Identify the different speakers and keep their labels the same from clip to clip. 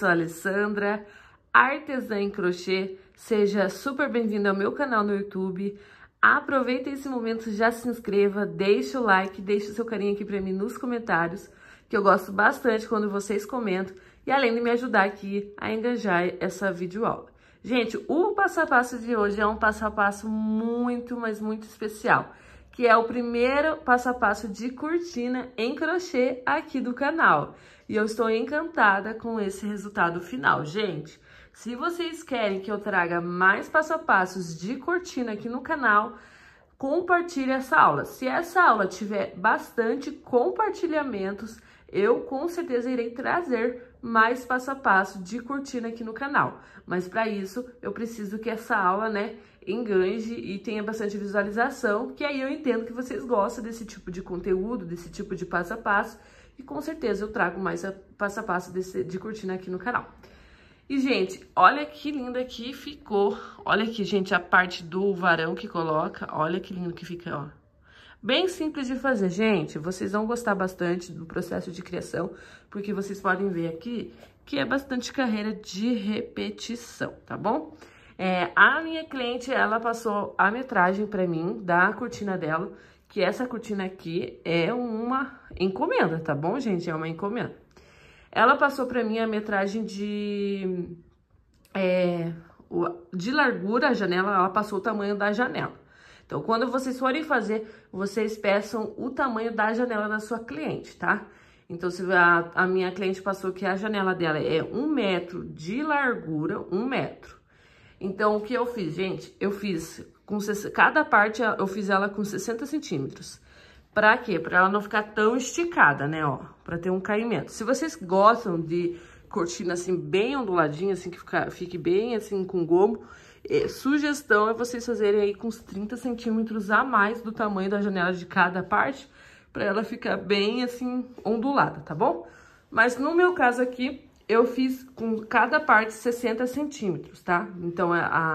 Speaker 1: sou a Alessandra, artesã em crochê. Seja super bem-vindo ao meu canal no YouTube. Aproveita esse momento, já se inscreva, deixa o like, deixa o seu carinho aqui pra mim nos comentários, que eu gosto bastante quando vocês comentam, e além de me ajudar aqui a engajar essa videoaula. Gente, o passo a passo de hoje é um passo a passo muito, mas muito especial, que é o primeiro passo a passo de cortina em crochê aqui do canal. E eu estou encantada com esse resultado final, gente. Se vocês querem que eu traga mais passo a passos de cortina aqui no canal, compartilhe essa aula. Se essa aula tiver bastante compartilhamentos, eu com certeza irei trazer mais passo a passo de cortina aqui no canal. Mas para isso, eu preciso que essa aula, né, enganje e tenha bastante visualização, que aí eu entendo que vocês gostam desse tipo de conteúdo, desse tipo de passo a passo, e com certeza eu trago mais passo a passo de cortina aqui no canal. E, gente, olha que linda que ficou. Olha aqui, gente, a parte do varão que coloca. Olha que lindo que fica, ó. Bem simples de fazer, gente. Vocês vão gostar bastante do processo de criação, porque vocês podem ver aqui que é bastante carreira de repetição, tá bom? A minha cliente, ela passou a metragem pra mim da cortina dela, que essa cortina aqui é uma encomenda, tá bom, gente? É uma encomenda. Ela passou pra mim a metragem de largura, a janela, ela passou o tamanho da janela. Então, quando vocês forem fazer, vocês peçam o tamanho da janela da sua cliente, tá? Então, se a minha cliente passou que a janela dela é 1 metro de largura, 1 metro. Então, o que eu fiz, gente? Eu fiz com cada parte, eu fiz ela com 60 centímetros. Pra quê? Pra ela não ficar tão esticada, né, ó? Pra ter um caimento. Se vocês gostam de cortina, assim, bem onduladinha, assim, que fique bem, assim, com gomo, sugestão é vocês fazerem aí com uns 30 centímetros a mais do tamanho da janela de cada parte, pra ela ficar bem, assim, ondulada, tá bom? Mas no meu caso aqui, eu fiz com cada parte 60 centímetros, tá? Então,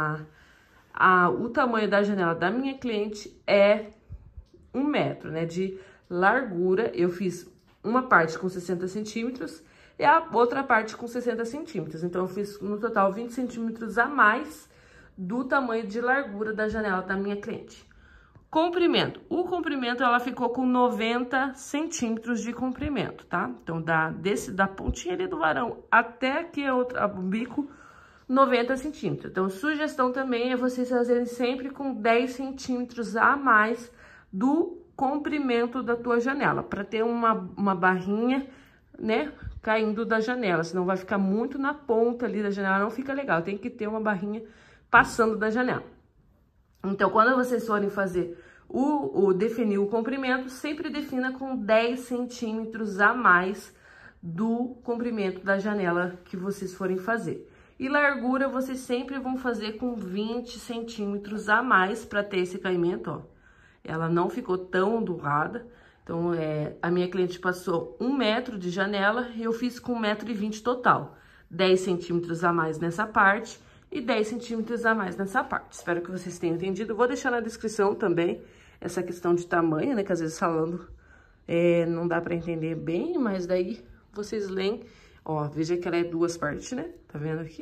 Speaker 1: o tamanho da janela da minha cliente é 1 metro, né, de largura. Eu fiz uma parte com 60 centímetros e a outra parte com 60 centímetros. Então, eu fiz no total 20 centímetros a mais do tamanho de largura da janela da minha cliente. Comprimento. O comprimento, ela ficou com 90 centímetros de comprimento, tá? Então, da pontinha ali do varão até aqui o bico, 90 centímetros. Então, sugestão também é vocês fazerem sempre com 10 centímetros a mais do comprimento da tua janela, para ter uma barrinha, né, caindo da janela, senão vai ficar muito na ponta ali da janela, não fica legal, tem que ter uma barrinha passando da janela. Então, quando vocês forem fazer definir o comprimento, sempre defina com 10 centímetros a mais do comprimento da janela que vocês forem fazer. E largura, vocês sempre vão fazer com 20 centímetros a mais para ter esse caimento, ó. Ela não ficou tão ondulada. Então, a minha cliente passou 1 metro de janela e eu fiz com 1,20 m total. 10 centímetros a mais nessa parte e 10 centímetros a mais nessa parte. Espero que vocês tenham entendido. Vou deixar na descrição também essa questão de tamanho, né? Que às vezes falando não dá pra entender bem, mas daí vocês leem. Ó, veja que ela é 2 partes, né? Tá vendo aqui?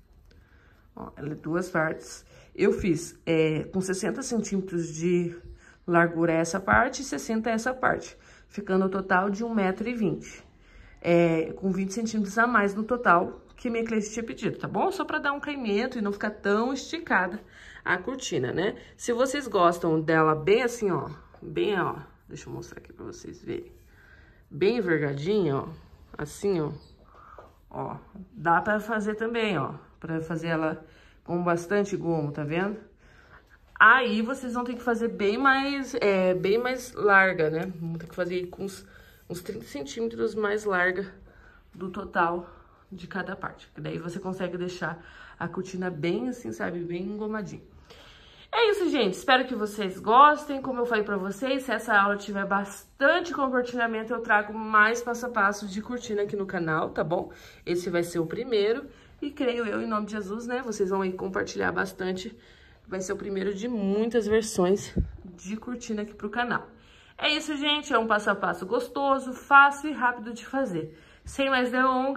Speaker 1: Ó, ela é 2 partes. Eu fiz com 60 centímetros de largura essa parte e 60 essa parte, ficando o total de 1,20 m, com 20 centímetros a mais no total que minha cliente tinha pedido, tá bom? Só para dar um caimento e não ficar tão esticada a cortina, né? Se vocês gostam dela bem assim, ó, bem, ó, deixa eu mostrar aqui para vocês verem, bem envergadinha, ó, assim, ó, dá para fazer também, ó, para fazer ela com bastante gomo, tá vendo? Aí, vocês vão ter que fazer bem mais larga, né? Vão ter que fazer com uns 30 centímetros mais larga do total de cada parte. Que daí você consegue deixar a cortina bem assim, sabe? Bem engomadinha. É isso, gente. Espero que vocês gostem. Como eu falei pra vocês, se essa aula tiver bastante compartilhamento, eu trago mais passo a passo de cortina aqui no canal, tá bom? Esse vai ser o primeiro. E creio eu, em nome de Jesus, né? Vocês vão aí compartilhar bastante. Vai ser o primeiro de muitas versões de cortina aqui pro canal. É isso, gente. É um passo a passo gostoso, fácil e rápido de fazer. Sem mais delongas,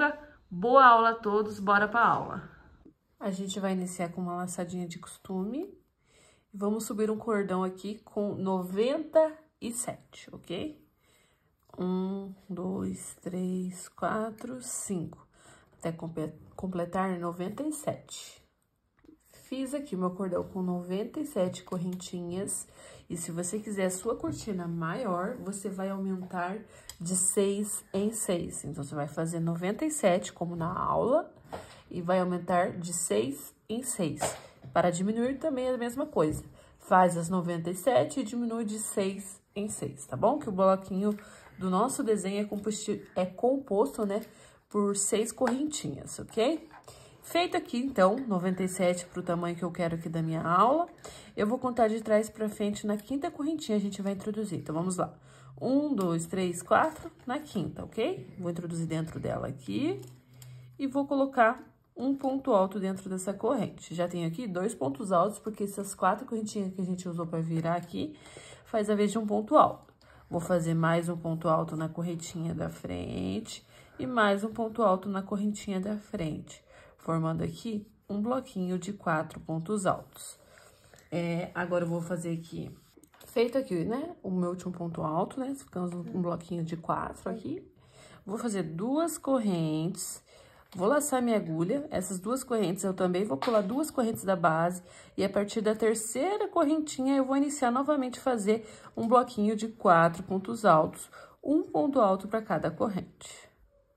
Speaker 1: Boa aula a todos, bora pra aula. A gente vai iniciar com uma laçadinha de costume. Vamos subir um cordão aqui com 97, ok? 1, 2, 3, 4, 5, até completar 97. Fiz aqui meu cordão com 97 correntinhas, e se você quiser a sua cortina maior, você vai aumentar de 6 em 6. Então, você vai fazer 97, como na aula, e vai aumentar de 6 em 6. Para diminuir também é a mesma coisa. Faz as 97 e diminui de 6 em 6, tá bom? Que o bloquinho do nosso desenho é composto, né, por 6 correntinhas, ok? Feito aqui, então, 97 para o tamanho que eu quero aqui da minha aula, eu vou contar de trás para frente na quinta correntinha, a gente vai introduzir. Então, vamos lá. 1, 2, 3, 4, na quinta, ok? Vou introduzir dentro dela aqui e vou colocar um ponto alto dentro dessa corrente. Já tenho aqui 2 pontos altos, porque essas 4 correntinhas que a gente usou para virar aqui, faz a vez de um ponto alto. Vou fazer mais um ponto alto na correntinha da frente e mais um ponto alto na correntinha da frente, formando aqui um bloquinho de 4 pontos altos. Agora, eu vou fazer aqui, feito aqui, né, o meu último ponto alto, né, ficamos um bloquinho de 4 aqui. Vou fazer 2 correntes, vou laçar minha agulha, essas 2 correntes, eu também vou pular 2 correntes da base, e a partir da terceira correntinha, eu vou iniciar novamente fazer um bloquinho de 4 pontos altos, um ponto alto para cada corrente.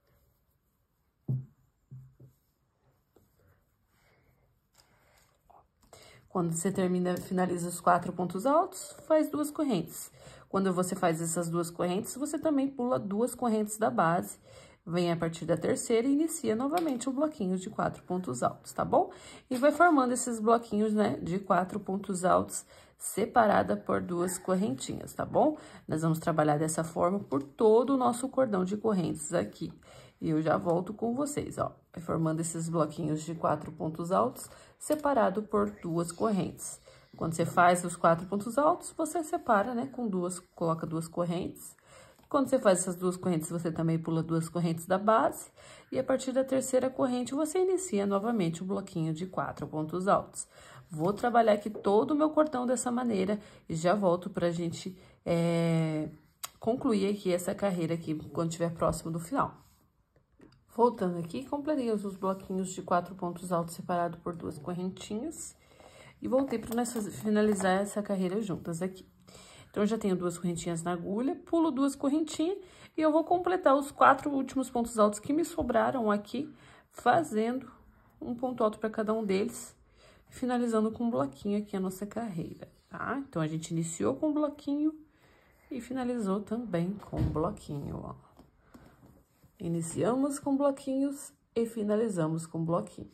Speaker 1: Quando você finaliza os 4 pontos altos, faz 2 correntes. Quando você faz essas 2 correntes, você também pula 2 correntes da base, vem a partir da terceira e inicia novamente um bloquinho de 4 pontos altos, tá bom? E vai formando esses bloquinhos, né, de 4 pontos altos, separada por 2 correntinhas, tá bom? Nós vamos trabalhar dessa forma por todo o nosso cordão de correntes aqui. E eu já volto com vocês, ó. Vai formando esses bloquinhos de 4 pontos altos, separado por 2 correntes. Quando você faz os 4 pontos altos, você separa, né, coloca 2 correntes. Quando você faz essas 2 correntes, você também pula 2 correntes da base. E a partir da terceira corrente, você inicia novamente o bloquinho de 4 pontos altos. Vou trabalhar aqui todo o meu cordão dessa maneira e já volto pra gente concluir aqui essa carreira aqui, quando estiver próximo do final. Voltando aqui, completei os bloquinhos de 4 pontos altos separados por 2 correntinhas. E voltei para nós finalizar essa carreira juntas aqui. Então, eu já tenho 2 correntinhas na agulha, pulo 2 correntinhas e eu vou completar os 4 últimos pontos altos que me sobraram aqui, fazendo um ponto alto para cada um deles, finalizando com um bloquinho aqui a nossa carreira, tá? Então, a gente iniciou com um bloquinho e finalizou também com um bloquinho, ó. Iniciamos com bloquinhos e finalizamos com bloquinho.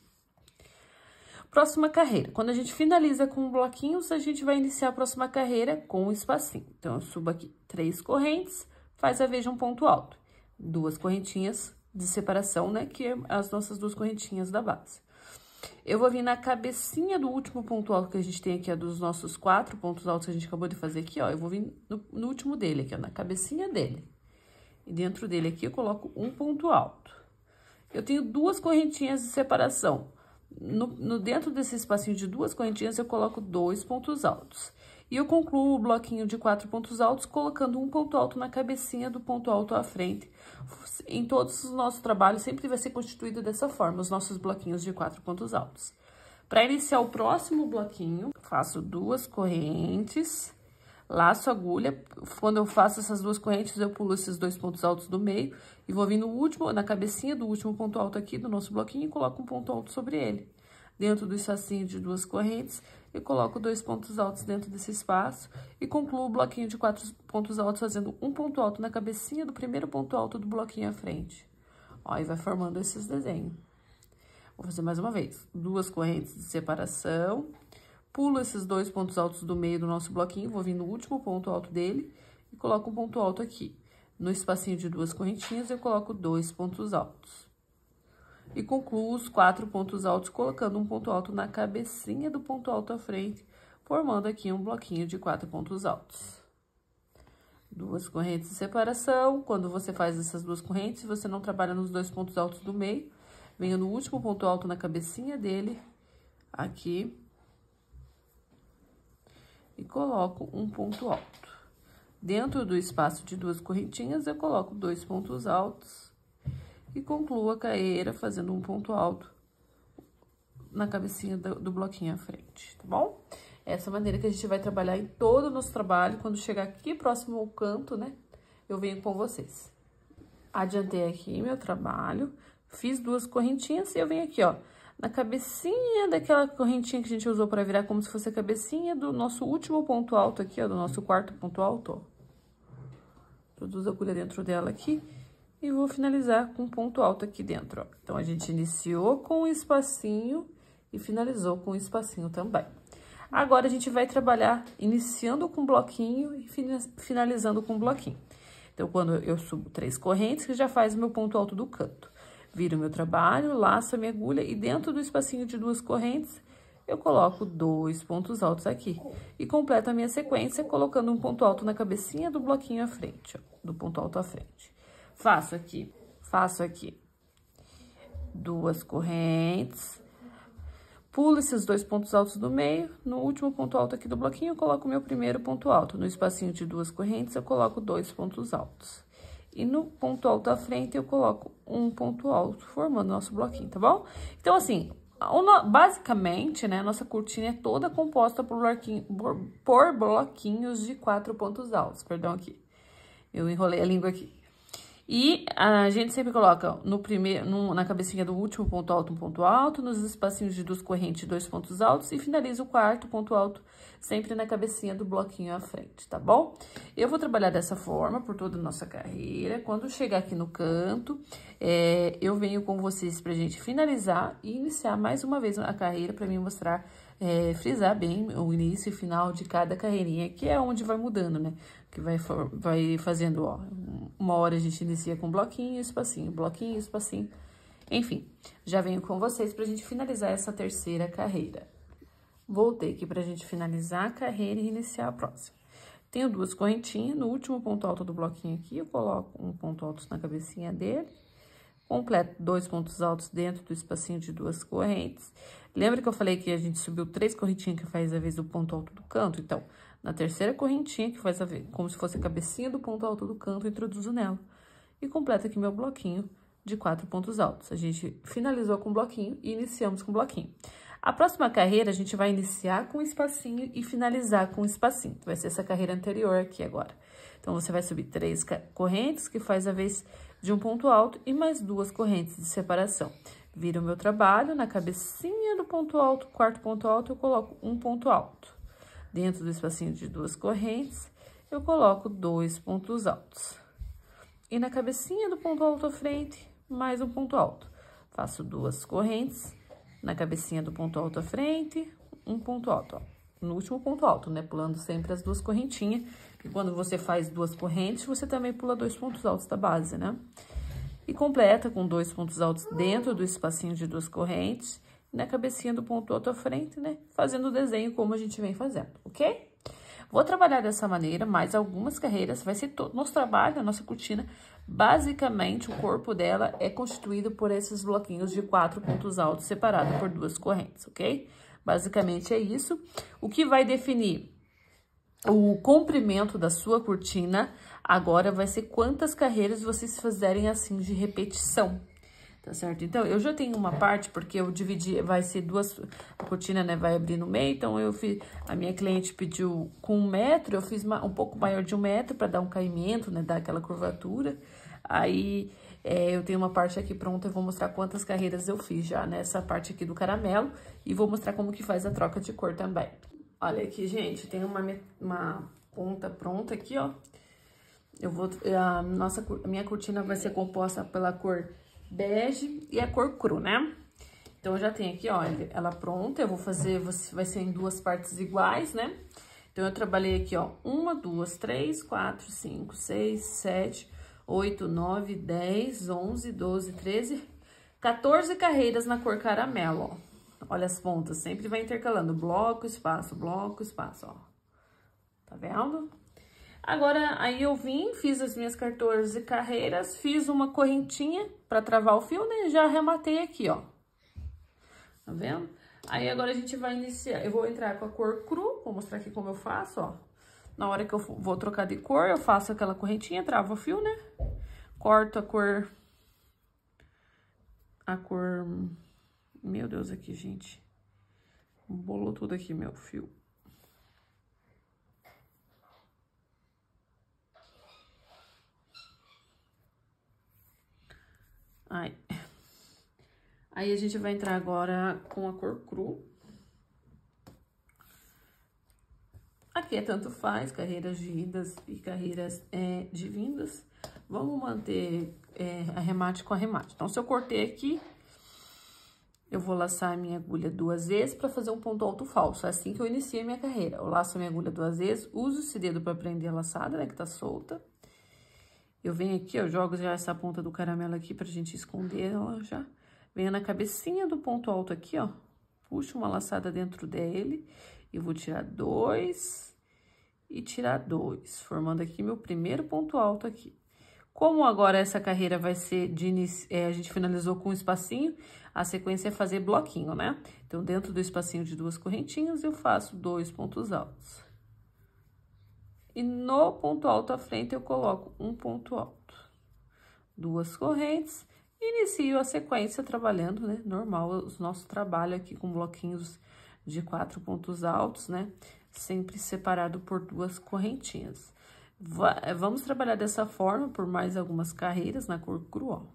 Speaker 1: Próxima carreira. Quando a gente finaliza com bloquinhos, a gente vai iniciar a próxima carreira com um espacinho. Então, eu subo aqui 3 correntes, faz a vez de um ponto alto. 2 correntinhas de separação, né? Que é as nossas 2 correntinhas da base. Eu vou vir na cabecinha do último ponto alto que a gente tem aqui, ó, dos nossos 4 pontos altos que a gente acabou de fazer aqui, ó. Eu vou vir no último dele aqui, ó, na cabecinha dele. E dentro dele aqui, eu coloco um ponto alto. Eu tenho 2 correntinhas de separação. Dentro desse espacinho de 2 correntinhas, eu coloco 2 pontos altos. E eu concluo o bloquinho de 4 pontos altos, colocando um ponto alto na cabecinha do ponto alto à frente. Em todos os nossos trabalhos, sempre vai ser constituído dessa forma, os nossos bloquinhos de 4 pontos altos. Para iniciar o próximo bloquinho, faço 2 correntes, laço a agulha. Quando eu faço essas 2 correntes, eu pulo esses 2 pontos altos do meio e vou vir na cabecinha do último ponto alto aqui do nosso bloquinho e coloco um ponto alto sobre ele. Dentro do espacinho de 2 correntes, eu coloco 2 pontos altos dentro desse espaço e concluo o bloquinho de 4 pontos altos fazendo um ponto alto na cabecinha do primeiro ponto alto do bloquinho à frente. Ó, e vai formando esses desenhos. Vou fazer mais uma vez. 2 correntes de separação. Pulo esses 2 pontos altos do meio do nosso bloquinho, vou vir no último ponto alto dele e coloco um ponto alto aqui. No espacinho de 2 correntinhas, eu coloco 2 pontos altos. E concluo os 4 pontos altos, colocando um ponto alto na cabecinha do ponto alto à frente, formando aqui um bloquinho de 4 pontos altos. 2 correntes de separação. Quando você faz essas 2 correntes, você não trabalha nos 2 pontos altos do meio, venho no último ponto alto na cabecinha dele, aqui, e coloco um ponto alto. Dentro do espaço de 2 correntinhas, eu coloco 2 pontos altos e concluo a carreira fazendo um ponto alto na cabecinha do bloquinho à frente, tá bom? Essa maneira que a gente vai trabalhar em todo o nosso trabalho. Quando chegar aqui próximo ao canto, né, eu venho com vocês. Adiantei aqui meu trabalho, fiz 2 correntinhas e eu venho aqui, ó, na cabecinha daquela correntinha que a gente usou para virar como se fosse a cabecinha do nosso último ponto alto aqui, ó, do nosso 4º ponto alto, ó. Introduzo a agulha dentro dela aqui e vou finalizar com um ponto alto aqui dentro, ó. Então, a gente iniciou com um espacinho e finalizou com um espacinho também. Agora, a gente vai trabalhar iniciando com bloquinho e finalizando com bloquinho. Então, quando eu subo 3 correntes, que já faz o meu ponto alto do canto. Viro o meu trabalho, laço a minha agulha e dentro do espacinho de 2 correntes, eu coloco 2 pontos altos aqui. E completo a minha sequência colocando um ponto alto na cabecinha do bloquinho à frente, ó, do ponto alto à frente. Faço aqui 2 correntes, pulo esses 2 pontos altos do meio, no último ponto alto aqui do bloquinho, eu coloco o meu primeiro ponto alto. No espacinho de 2 correntes, eu coloco 2 pontos altos. E no ponto alto à frente, eu coloco um ponto alto, formando nosso bloquinho, tá bom? Então, assim, basicamente, né, a nossa cortina é toda composta por bloquinhos de 4 pontos altos. Perdão aqui, eu enrolei a língua aqui. E a gente sempre coloca na cabecinha do último ponto alto, um ponto alto, nos espacinhos de 2 correntes, 2 pontos altos, e finaliza o 4º ponto alto sempre na cabecinha do bloquinho à frente, tá bom? Eu vou trabalhar dessa forma por toda a nossa carreira. Quando chegar aqui no canto, eu venho com vocês pra gente finalizar e iniciar mais uma vez a carreira pra mim mostrar, frisar bem o início e final de cada carreirinha, que é onde vai mudando, né? Que vai fazendo, ó, uma hora a gente inicia com bloquinho, espacinho, enfim. Já venho com vocês pra gente finalizar essa terceira carreira. Voltei aqui pra gente finalizar a carreira e iniciar a próxima. Tenho 2 correntinhas, no último ponto alto do bloquinho aqui, eu coloco um ponto alto na cabecinha dele, completo 2 pontos altos dentro do espacinho de 2 correntes. Lembra que eu falei que a gente subiu 3 correntinhas que faz a vez do ponto alto do canto? Então, na terceira correntinha, que faz a vez, como se fosse a cabecinha do ponto alto do canto, eu introduzo nela. E completo aqui meu bloquinho de 4 pontos altos. A gente finalizou com bloquinho e iniciamos com bloquinho. A próxima carreira, a gente vai iniciar com espacinho e finalizar com espacinho. Vai ser essa carreira anterior aqui agora. Então, você vai subir 3 correntes, que faz a vez de um ponto alto, e mais 2 correntes de separação. Viro o meu trabalho, na cabecinha do ponto alto, 4º ponto alto, eu coloco um ponto alto. Dentro do espacinho de 2 correntes, eu coloco 2 pontos altos. E na cabecinha do ponto alto à frente, mais um ponto alto. Faço 2 correntes, na cabecinha do ponto alto à frente, um ponto alto, ó. No último ponto alto, né? Pulando sempre as 2 correntinhas. E quando você faz 2 correntes, você também pula 2 pontos altos da base, né? E completa com 2 pontos altos dentro do espacinho de 2 correntes, na cabecinha do ponto alto à frente, né? Fazendo o desenho como a gente vem fazendo, ok? Vou trabalhar dessa maneira, mais algumas carreiras, vai ser todo nosso trabalho, a nossa cortina. Basicamente, o corpo dela é constituído por esses bloquinhos de 4 pontos altos separados por 2 correntes, ok? Basicamente é isso. O que vai definir o comprimento da sua cortina agora vai ser quantas carreiras vocês fizerem assim de repetição, tá certo? Então, eu já tenho uma parte, porque eu dividi, vai ser 2, a cortina, né, vai abrir no meio, então eu fiz, a minha cliente pediu com 1 metro, eu fiz um pouco maior de 1 metro para dar um caimento, né, dar aquela curvatura. Aí, eu tenho uma parte aqui pronta, eu vou mostrar quantas carreiras eu fiz já nessa parte aqui do caramelo e vou mostrar como que faz a troca de cor também. Olha aqui, gente, tem uma ponta pronta aqui, ó. A minha cortina vai ser composta pela cor bege e a cor cru, né? Então, eu já tenho aqui, ó, ela pronta. Eu vou fazer, vai ser em 2 partes iguais, né? Então, eu trabalhei aqui, ó, 1, 2, 3, 4, 5, 6, 7, 8, 9, 10, 11, 12, 13, 14 carreiras na cor caramelo, ó. Olha as pontas, sempre vai intercalando bloco, espaço, ó. Tá vendo? Agora, aí eu vim, fiz as minhas 14 carreiras, fiz uma correntinha pra travar o fio, né? Já arrematei aqui, ó. Tá vendo? Aí agora a gente vai iniciar, eu vou entrar com a cor cru, vou mostrar aqui como eu faço, ó. Na hora que eu vou trocar de cor, eu faço aquela correntinha, travo o fio, né? Corto a cor... Meu Deus, aqui, gente. Bolou tudo aqui, meu fio. Aí a gente vai entrar agora com a cor cru. Aqui é tanto faz, carreiras de idas e carreiras de vindas. Vamos manter arremate com arremate. Então, se eu cortei aqui, eu vou laçar a minha agulha 2 vezes para fazer um ponto alto falso. É assim que eu iniciei a minha carreira. Eu laço a minha agulha 2 vezes, uso esse dedo para prender a laçada, né, que tá solta. Eu venho aqui, eu jogo já essa ponta do caramelo aqui pra gente esconder ela já. Venho na cabecinha do ponto alto aqui, ó. Puxo uma laçada dentro dele e vou tirar 2 e tirar 2, formando aqui meu primeiro ponto alto aqui. Como agora essa carreira vai ser de início, a gente finalizou com um espacinho, a sequência é fazer bloquinho, né? Então, dentro do espacinho de 2 correntinhas, eu faço 2 pontos altos. E no ponto alto à frente, eu coloco um ponto alto. 2 correntes, inicio a sequência trabalhando, né? Normal, o nosso trabalho aqui com bloquinhos de 4 pontos altos, né? Sempre separado por 2 correntinhas. Vamos trabalhar dessa forma por mais algumas carreiras na cor cru, ó.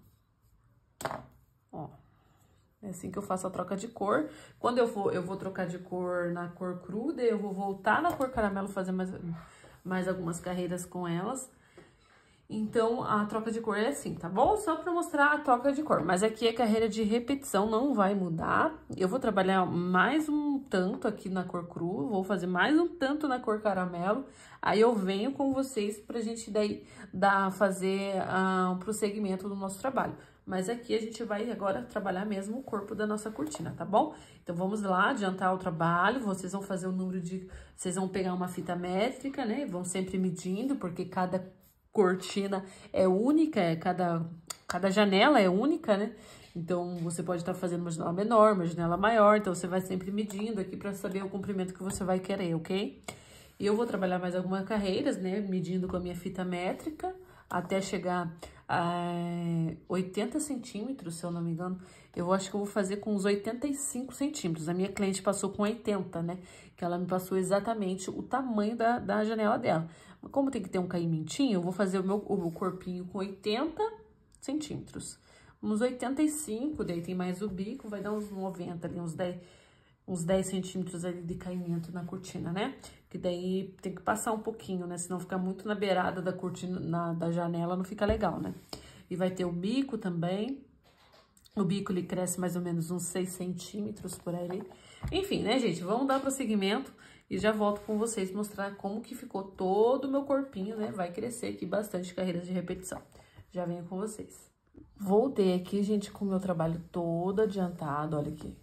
Speaker 1: Ó. É assim que eu faço a troca de cor. Quando eu vou trocar de cor na cor cru, daí eu vou voltar na cor caramelo, fazer mais algumas carreiras com elas. Então, a troca de cor é assim, tá bom? Só pra mostrar a troca de cor. Mas aqui a carreira de repetição não vai mudar. Eu vou trabalhar mais um tanto aqui na cor cru, vou fazer mais um tanto na cor caramelo. Aí eu venho com vocês pra gente daí fazer um prosseguimento do nosso trabalho. Mas aqui a gente vai agora trabalhar mesmo o corpo da nossa cortina, tá bom? Então, vamos lá, adiantar o trabalho. Vocês vão fazer o número de... Vocês vão pegar uma fita métrica, né? Vão sempre medindo, porque cada cortina é única, cada janela é única, né? Então, você pode estar fazendo uma janela menor, uma janela maior, então você vai sempre medindo aqui para saber o comprimento que você vai querer, ok? E eu vou trabalhar mais algumas carreiras, né? Medindo com a minha fita métrica, até chegar a 80 centímetros, se eu não me engano. Eu acho que eu vou fazer com uns 85 centímetros. A minha cliente passou com 80, né? Que ela me passou exatamente o tamanho da janela dela. Mas como tem que ter um caimentinho, eu vou fazer o meu corpinho com 80 centímetros. Uns 85, daí tem mais o bico, vai dar uns 90 ali, uns 10 centímetros ali de caimento na cortina, né? Que daí tem que passar um pouquinho, né? Senão fica muito na beirada da cortina, da janela, não fica legal, né? E vai ter o bico também. O bico, ele cresce mais ou menos uns 6 centímetros por aí. Enfim, né, gente? Vamos dar prosseguimento e já volto com vocês mostrar como que ficou todo o meu corpinho, né? Vai crescer aqui bastante carreiras de repetição. Já venho com vocês. Voltei aqui, gente, com o meu trabalho todo adiantado, olha aqui.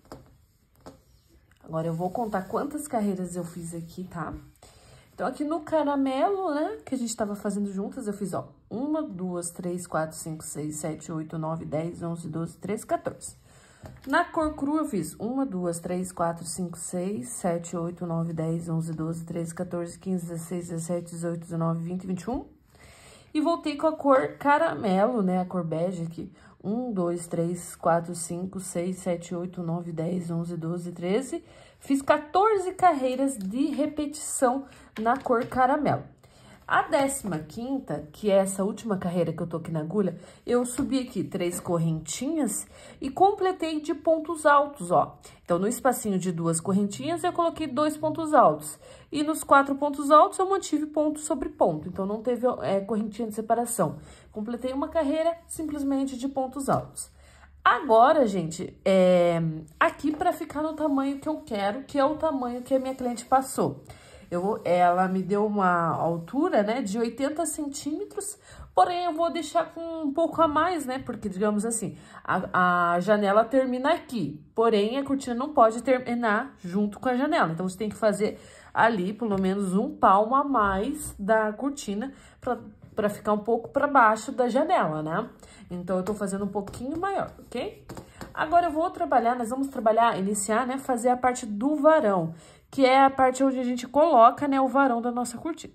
Speaker 1: Agora, eu vou contar quantas carreiras eu fiz aqui, tá? Então, aqui no caramelo, né, que a gente tava fazendo juntas, eu fiz, ó, 1, 2, 3, 4, 5, 6, 7, 8, 9, 10, 11, 12, 13, 14. Na cor cru, eu fiz 1, 2, 3, 4, 5, 6, 7, 8, 9, 10, 11, 12, 13, 14, 15, 16, 17, 18, 19, 20, 21. E voltei com a cor caramelo, né, a cor bege aqui. 1, 2, 3, 4, 5, 6, 7, 8, 9, 10, 11, 12, 13. Fiz 14 carreiras de repetição na cor caramelo. A 15ª, que é essa última carreira que eu tô aqui na agulha, eu subi aqui 3 correntinhas e completei de pontos altos, ó. Então, no espacinho de 2 correntinhas, eu coloquei 2 pontos altos. E nos 4 pontos altos, eu mantive ponto sobre ponto. Então, não teve correntinha de separação. Completei uma carreira simplesmente de pontos altos. Agora, gente, aqui para ficar no tamanho que eu quero, que é o tamanho que a minha cliente passou. Ela me deu uma altura, né, de 80 centímetros, porém eu vou deixar com um pouco a mais, né? Porque, digamos assim, a janela termina aqui, porém a cortina não pode terminar junto com a janela. Então, você tem que fazer ali pelo menos um palmo a mais da cortina para ficar um pouco para baixo da janela, né? Então, eu tô fazendo um pouquinho maior, ok? Agora, eu vou trabalhar, nós vamos trabalhar, iniciar, né? Fazer a parte do varão, que é a parte onde a gente coloca, né, o varão da nossa cortina.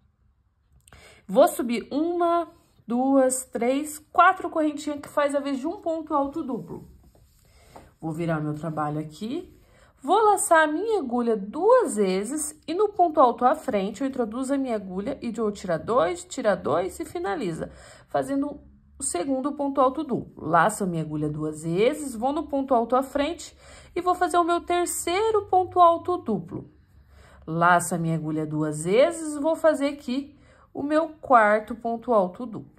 Speaker 1: Vou subir 1, 2, 3, 4 correntinhas que faz a vez de um ponto alto duplo. Vou virar meu trabalho aqui, vou laçar a minha agulha 2 vezes e no ponto alto à frente eu introduzo a minha agulha e vou tirar 2 e finaliza, fazendo o segundo ponto alto duplo. Laço a minha agulha 2 vezes, vou no ponto alto à frente e vou fazer o meu terceiro ponto alto duplo. Laço a minha agulha 2 vezes, vou fazer aqui o meu quarto ponto alto duplo.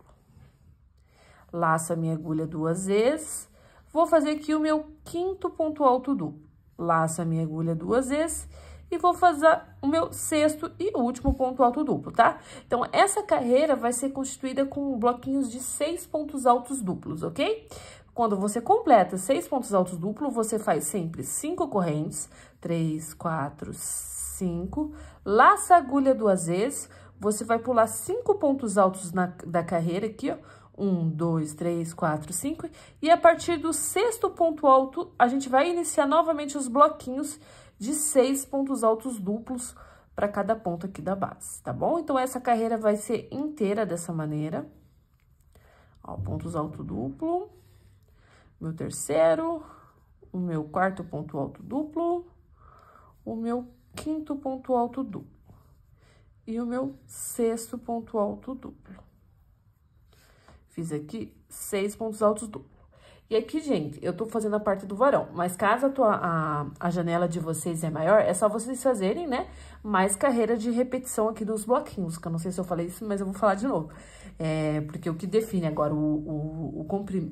Speaker 1: Laço a minha agulha 2 vezes, vou fazer aqui o meu quinto ponto alto duplo. Laço a minha agulha 2 vezes e vou fazer o meu sexto e último ponto alto duplo, tá? Então, essa carreira vai ser constituída com bloquinhos de 6 pontos altos duplos, ok? Quando você completa 6 pontos altos duplos, você faz sempre 5 correntes, 3, 4, 5, laça a agulha 2 vezes, você vai pular 5 pontos altos da carreira aqui, ó. 1, 2, 3, 4, 5. E a partir do sexto ponto alto, a gente vai iniciar novamente os bloquinhos de 6 pontos altos duplos para cada ponto aqui da base, tá bom? Então, essa carreira vai ser inteira dessa maneira. Ó, pontos alto duplo. Meu terceiro, o meu quarto ponto alto duplo, o meu quinto ponto alto duplo. E o meu sexto ponto alto duplo. Fiz aqui 6 pontos altos duplos. E aqui, gente, eu tô fazendo a parte do varão, mas caso a janela de vocês é maior, é só vocês fazerem, né, mais carreira de repetição aqui dos bloquinhos, que eu não sei se eu falei isso, mas eu vou falar de novo. Porque o que define agora o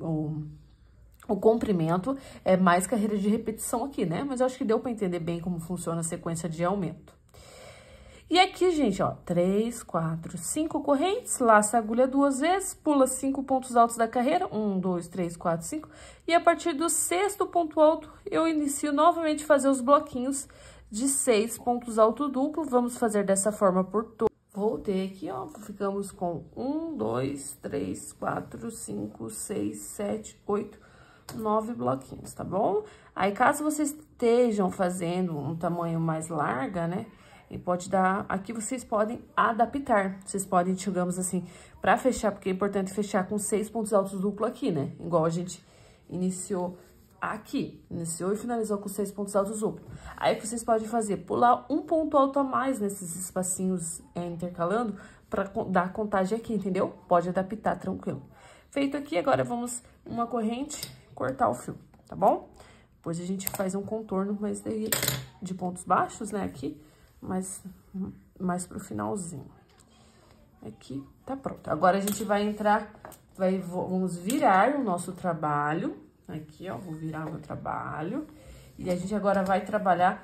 Speaker 1: comprimento é mais carreira de repetição aqui, né? Mas eu acho que deu pra entender bem como funciona a sequência de aumento. E aqui, gente, ó, 3, 4, 5 correntes, laça a agulha 2 vezes, pula 5 pontos altos da carreira, 1, 2, 3, 4, 5, e a partir do sexto ponto alto, eu inicio novamente fazer os bloquinhos de 6 pontos alto duplo, vamos fazer dessa forma por todo. Voltei aqui, ó, ficamos com 1, 2, 3, 4, 5, 6, 7, 8, 9 bloquinhos, tá bom? Aí, caso vocês estejam fazendo um tamanho mais larga, né? E pode dar, aqui vocês podem adaptar, vocês podem, digamos assim, pra fechar, porque é importante fechar com 6 pontos altos duplo aqui, né? Igual a gente iniciou aqui, iniciou e finalizou com 6 pontos altos duplo. Aí, vocês podem fazer, pular um ponto alto a mais nesses espacinhos intercalando, pra dar contagem aqui, entendeu? Pode adaptar, tranquilo. Feito aqui, agora vamos uma corrente, cortar o fio, tá bom? Depois a gente faz um contorno, mas daí de pontos baixos, né, aqui, mas mais pro finalzinho. Aqui, tá pronto. Agora, a gente vai entrar, vamos virar o nosso trabalho. Aqui, ó, vou virar meu trabalho. E a gente agora vai trabalhar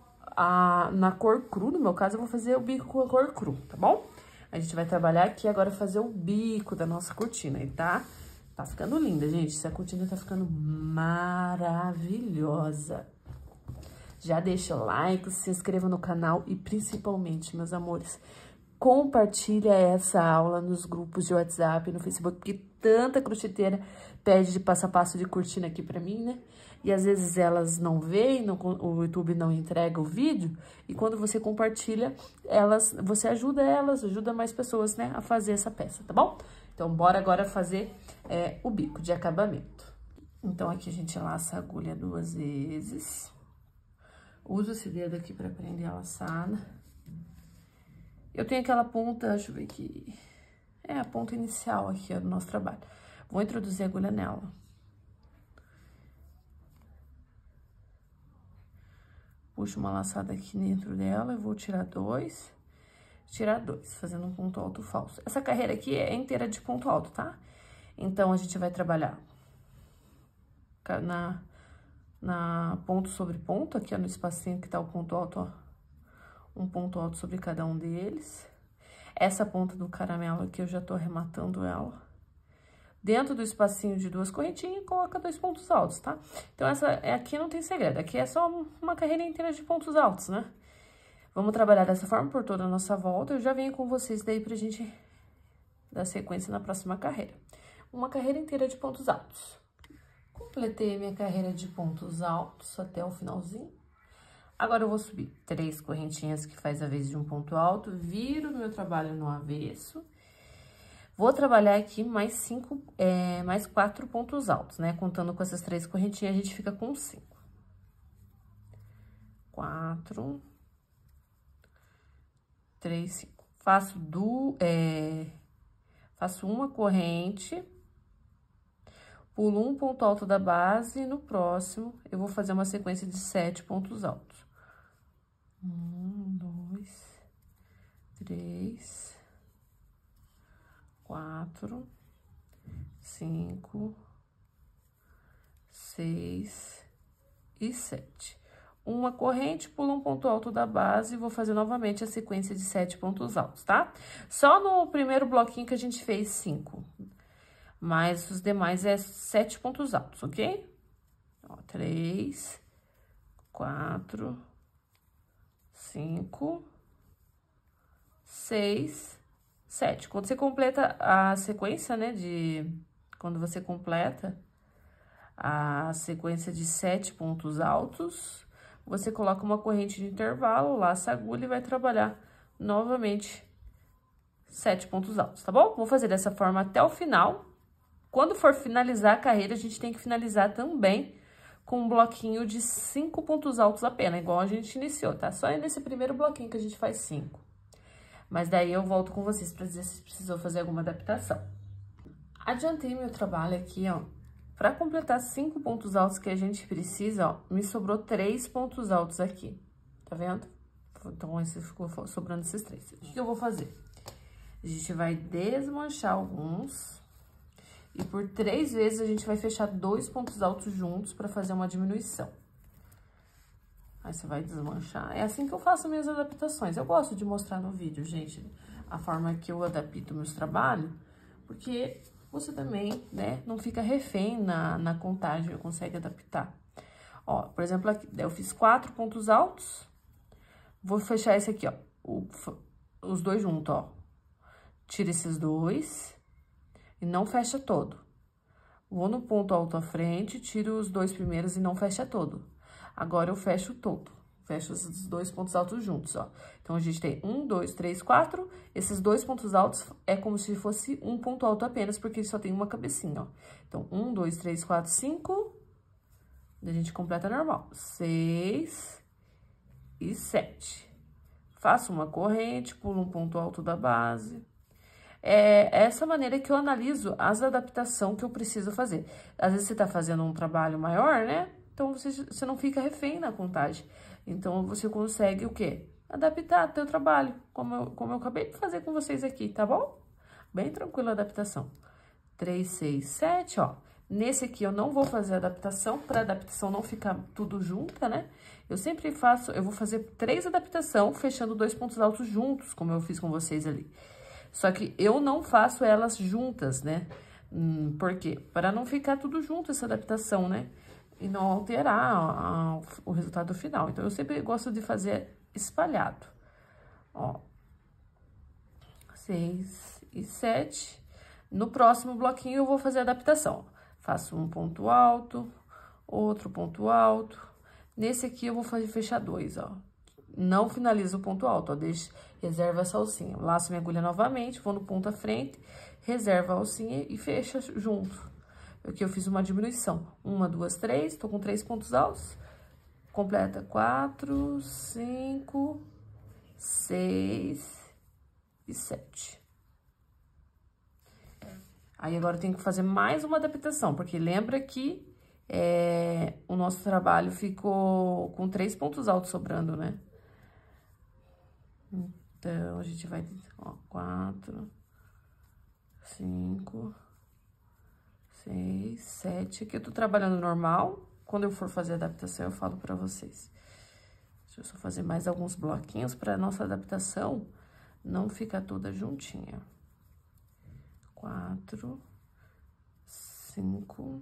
Speaker 1: na cor cru. No meu caso, eu vou fazer o bico com a cor cru, tá bom? A gente vai trabalhar aqui agora, fazer o bico da nossa cortina. E tá ficando linda, gente. Essa cortina tá ficando maravilhosa. Já deixa o like, se inscreva no canal e principalmente, meus amores, compartilha essa aula nos grupos de WhatsApp, no Facebook, porque tanta crocheteira pede de passo a passo de cortina aqui pra mim, né? E às vezes elas não veem, o YouTube não entrega o vídeo, e quando você compartilha, você ajuda ajuda mais pessoas, né, a fazer essa peça, tá bom? Então, bora agora fazer o bico de acabamento. Então, aqui a gente laça a agulha 2 vezes. Uso esse dedo aqui pra prender a laçada. Eu tenho aquela ponta, deixa eu ver aqui. É a ponta inicial aqui, ó, do nosso trabalho. Vou introduzir a agulha nela. Puxo uma laçada aqui dentro dela, eu vou tirar 2. Tirar 2, fazendo um ponto alto falso. Essa carreira aqui é inteira de ponto alto, tá? Então, a gente vai trabalhar na ponto sobre ponto, aqui ó, no espacinho que tá o ponto alto, ó. Um ponto alto sobre cada um deles. Essa ponta do caramelo aqui, eu já tô arrematando ela. Dentro do espacinho de 2 correntinhas, coloca 2 pontos altos, tá? Então, aqui não tem segredo, aqui é só uma carreira inteira de pontos altos, né? Vamos trabalhar dessa forma por toda a nossa volta. Eu já venho com vocês daí pra gente dar sequência na próxima carreira. Uma carreira inteira de pontos altos. Completei a minha carreira de pontos altos até o finalzinho. Agora, eu vou subir 3 correntinhas que faz a vez de um ponto alto, viro meu trabalho no avesso. Vou trabalhar aqui mais 4 pontos altos, né? Contando com essas 3 correntinhas, a gente fica com 5. 4, 3, 5. Faço uma corrente, pulo um ponto alto da base e no próximo eu vou fazer uma sequência de 7 pontos altos. 1, 2, 3, 4, 5, 6 e 7. Uma corrente, pulo um ponto alto da base e vou fazer novamente a sequência de 7 pontos altos, tá? Só no primeiro bloquinho que a gente fez 5, mas os demais é 7 pontos altos, ok? Ó, 3, 4, 5, 6, 7. Quando você completa a sequência, né, quando você completa a sequência de 7 pontos altos, você coloca uma corrente de intervalo, laça a agulha e vai trabalhar novamente 7 pontos altos, tá bom? Vou fazer dessa forma até o final. Quando for finalizar a carreira, a gente tem que finalizar também com um bloquinho de 5 pontos altos apenas, igual a gente iniciou, tá? Só é nesse primeiro bloquinho que a gente faz 5. Mas daí eu volto com vocês pra dizer se precisou fazer alguma adaptação. Adiantei meu trabalho aqui, ó. Pra completar 5 pontos altos que a gente precisa, ó, me sobrou 3 pontos altos aqui. Tá vendo? Então, esse ficou sobrando esses 3. O que eu vou fazer? A gente vai desmanchar alguns. E por 3 vezes a gente vai fechar 2 pontos altos juntos pra fazer uma diminuição. Aí você vai desmanchar. É assim que eu faço minhas adaptações. Eu gosto de mostrar no vídeo, gente, a forma que eu adapto meus trabalhos, porque você também, né, não fica refém na contagem, consegue adaptar. Ó, por exemplo, aqui, eu fiz 4 pontos altos, vou fechar esse aqui, ó, os dois juntos, ó. Tira esses 2 e não fecha todo. Vou no ponto alto à frente, tiro os 2 primeiros e não fecha todo. Agora, eu fecho todo. Fecho esses 2 pontos altos juntos, ó. Então, a gente tem 1, 2, 3, 4. Esses 2 pontos altos é como se fosse um ponto alto apenas, porque só tem uma cabecinha, ó. Então, 1, 2, 3, 4, 5. A gente completa normal. 6 e 7. Faço uma corrente, pulo um ponto alto da base. É essa maneira que eu analiso as adaptações que eu preciso fazer. Às vezes, você tá fazendo um trabalho maior, né? Então, você não fica refém na contagem. Então, você consegue o quê? Adaptar teu trabalho, como eu acabei de fazer com vocês aqui, tá bom? Bem tranquila a adaptação. 3, 6, 7, ó. Nesse aqui, eu não vou fazer adaptação, pra adaptação não ficar tudo junta, né? Eu sempre faço, eu vou fazer 3 adaptações, fechando 2 pontos altos juntos, como eu fiz com vocês ali. Só que eu não faço elas juntas, né? Por quê? Para não ficar tudo junto essa adaptação, né? E não alterar o resultado final. Então, eu sempre gosto de fazer espalhado. Ó, 6 e 7. No próximo bloquinho, eu vou fazer a adaptação. Faço um ponto alto, outro ponto alto. Nesse aqui, eu vou fechar 2, ó. Não finalizo o ponto alto, ó. Reserva essa alcinha. Laço minha agulha novamente, vou no ponto à frente, reserva a alcinha e fecha junto. Aqui eu fiz uma diminuição. 1, 2, 3, tô com 3 pontos altos. Completa 4, 5, 6 e 7. Aí, agora eu tenho que fazer mais uma adaptação, porque lembra que o nosso trabalho ficou com 3 pontos altos sobrando, né? Então, a gente vai, ó, 4, 5... 6, 7. Aqui eu tô trabalhando normal. Quando eu for fazer a adaptação, eu falo pra vocês. Deixa eu só fazer mais alguns bloquinhos pra nossa adaptação não fica toda juntinha. 4, 5,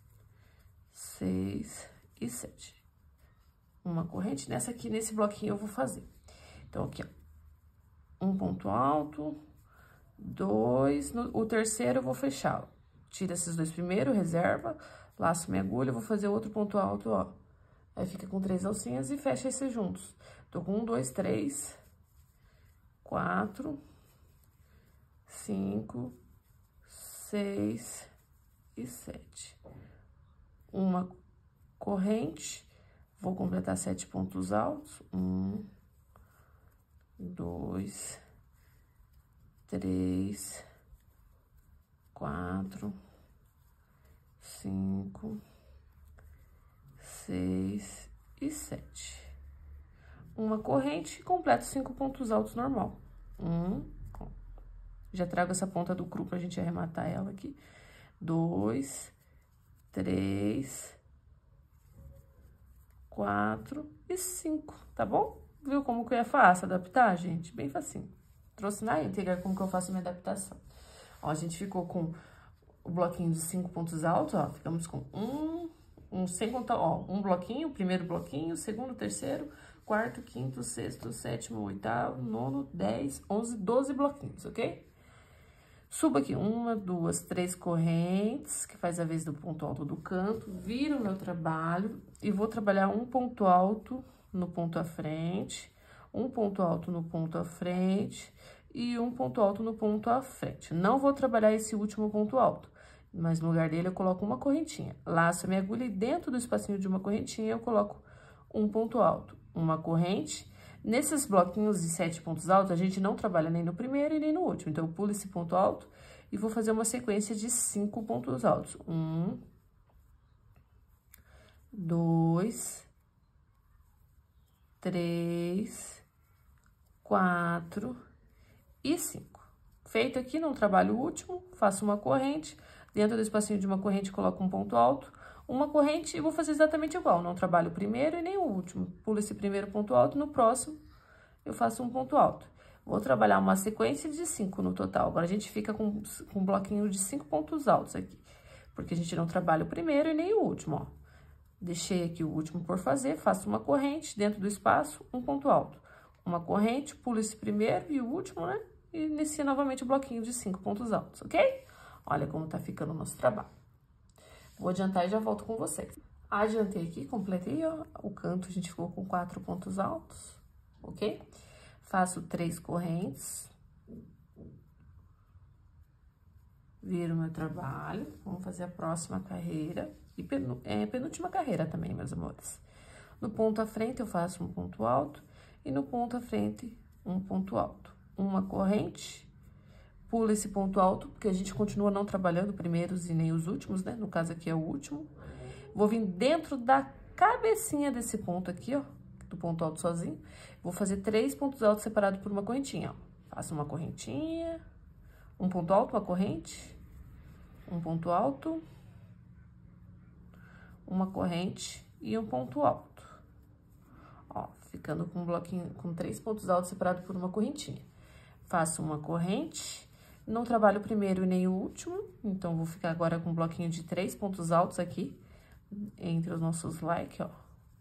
Speaker 1: 6 e 7. Uma corrente, nessa aqui, nesse bloquinho eu vou fazer. Então, aqui, ó, um ponto alto, 2, o terceiro eu vou fechar, ó. Tira esses dois primeiro, reserva, laço minha agulha, vou fazer outro ponto alto, ó. Aí fica com 3 alcinhas e fecha esses juntos. Tô com 1, 2, 3, 4, 5, 6 e 7. Uma corrente, vou completar 7 pontos altos. 1, 2, 3, 4, 5, 6 e 7. Uma corrente, completo 5 pontos altos normal. Já trago essa ponta do cru pra gente arrematar ela aqui. 2, 3, 4 e 5, tá bom? Viu como que é fácil adaptar, gente? Bem facinho. Trouxe na íntegra como que eu faço a minha adaptação. Ó, a gente ficou com o bloquinho de 5 pontos altos, ó. Ficamos com sem contar, ó, um bloquinho, primeiro bloquinho, segundo, terceiro, quarto, quinto, sexto, sétimo, oitavo, nono, 10, 11, 12 bloquinhos, ok? Subo aqui 1, 2, 3 correntes, que faz a vez do ponto alto do canto, viro o meu trabalho e vou trabalhar um ponto alto no ponto à frente, um ponto alto no ponto à frente e um ponto alto no ponto à frente. Não vou trabalhar esse último ponto alto, mas no lugar dele eu coloco uma correntinha. Laço a minha agulha e dentro do espacinho de uma correntinha eu coloco um ponto alto, uma corrente. Nesses bloquinhos de 7 pontos altos, a gente não trabalha nem no primeiro e nem no último. Então, eu pulo esse ponto alto e vou fazer uma sequência de 5 pontos altos. 1, 2, 3, 4 e 5. Feito aqui, não trabalho o último, faço uma corrente. Dentro do espacinho de uma corrente, coloco um ponto alto, uma corrente e vou fazer exatamente igual. Não trabalho o primeiro e nem o último. Pulo esse primeiro ponto alto, no próximo eu faço um ponto alto. Vou trabalhar uma sequência de 5 no total. Agora, a gente fica com um bloquinho de 5 pontos altos aqui. Porque a gente não trabalha o primeiro e nem o último, ó. Deixei aqui o último por fazer, faço uma corrente dentro do espaço, um ponto alto. Uma corrente, pulo esse primeiro e o último, né? E inicio novamente o bloquinho de 5 pontos altos, ok? Olha como tá ficando o nosso trabalho. Vou adiantar e já volto com vocês. Adiantei aqui, completei, ó, o canto, a gente ficou com 4 pontos altos, ok? Faço 3 correntes. Viro meu trabalho. Vamos fazer a próxima carreira. E penúltima carreira também, meus amores. No ponto à frente, eu faço um ponto alto. E no ponto à frente, um ponto alto. Uma corrente. Pulo esse ponto alto, porque a gente continua não trabalhando primeiros e nem os últimos, né? No caso aqui é o último. Vou vir dentro da cabecinha desse ponto aqui, ó, do ponto alto sozinho. Vou fazer 3 pontos altos separados por uma correntinha, ó. Faço uma correntinha, um ponto alto, uma corrente, um ponto alto, uma corrente e um ponto alto. Ó, ficando com um bloquinho, com 3 pontos altos separados por uma correntinha. Faço uma corrente. Não trabalho o primeiro e nem o último, então, vou ficar agora com um bloquinho de 3 pontos altos aqui, entre os nossos like, ó.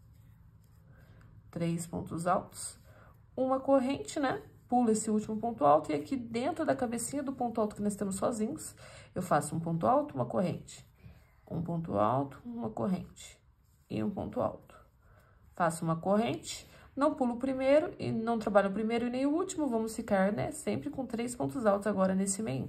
Speaker 1: 3 pontos altos. Uma corrente, né? Pulo esse último ponto alto e aqui dentro da cabecinha do ponto alto que nós temos sozinhos, eu faço um ponto alto, uma corrente. Um ponto alto, uma corrente. E um ponto alto. Faço uma corrente. Não pulo o primeiro e não trabalho o primeiro e nem o último, vamos ficar, né, sempre com 3 pontos altos agora nesse meio.